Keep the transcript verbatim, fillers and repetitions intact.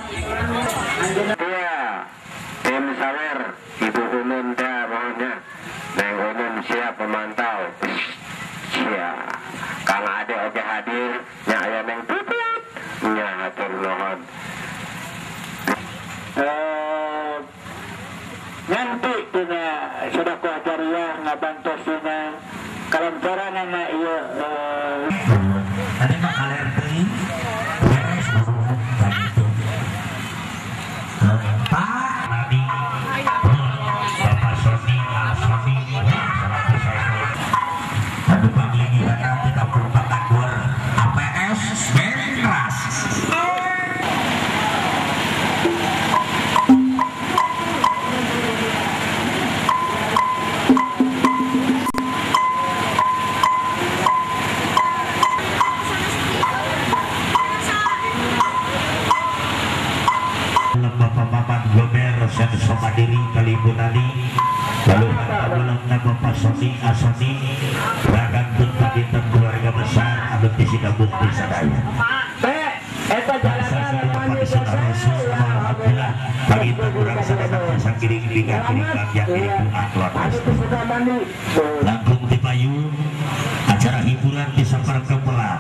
Iya, tim sawer Ibu Unun dah mohonnya. Neng Unun siap memantau. Siap. Kang Ade oke hadir. Nya aya Neng Pipit. Nya hatur nuhun. Eh, nanti tina sedekah jariah ngabantosina kalancaran anak ieu tadi mah kaler teuing beres baru gitu. Pak Nadi Bapak Sony Sony seratus ribu aduh pagi ini ada tiga puluh empat akur A P S Benras. Bapak Gober Sen Somadiri Kalibunani lalu harta Bapak Soni Asoni Ragantun Pagitan keluarga besar anu disida bukti sadaya teh eta jalanan Bapak Saudara alhamdulillah Pagitan kurang sadaya pasang kiring kiring kiring yang kiring bunga keluarga langkung di payung acara hiburan di Sapar Kempelan.